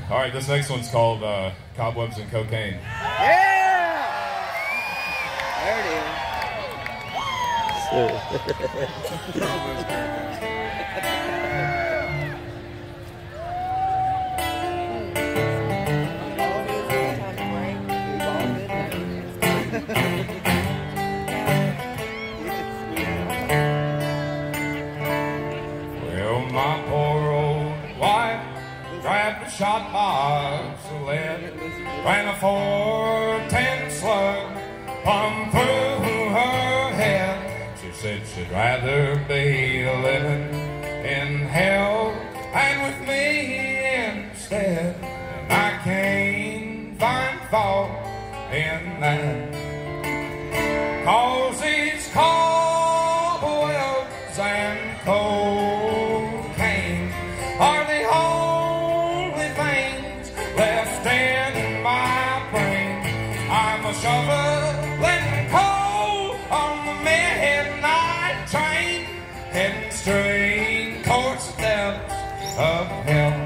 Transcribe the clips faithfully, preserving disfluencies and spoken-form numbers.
All right, this next one's called uh, Cobwebs and Cocaine. Yeah! There it is. Well, my poor old wife grabbed a shot box of lead, ran a four ten slug plumb through her head. She said she'd rather be living in hell and with me instead. And I can't find fault in that, 'cause these cobwebs and cocaine are the only things left in my brain. I'm a shoveling coal on the midnight train, heading straight towards the depths of hell.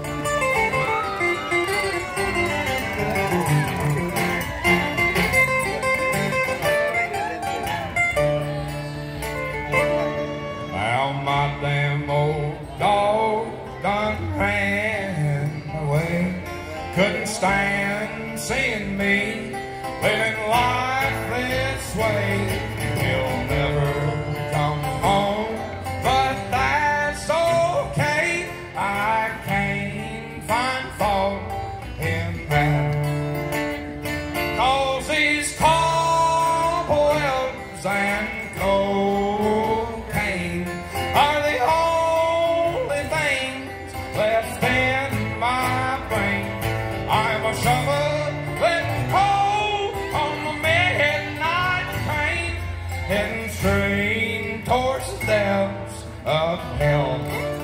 My damn old dog done ran away. Couldn't stand seeing me living life this way. He'll never come home, but that's okay. I can't find fault in that, 'cause these cobwebs and cocaine are the only things left in my brain. I'm a shoveling coal on the midnight train, heading straight towards the depths of hell.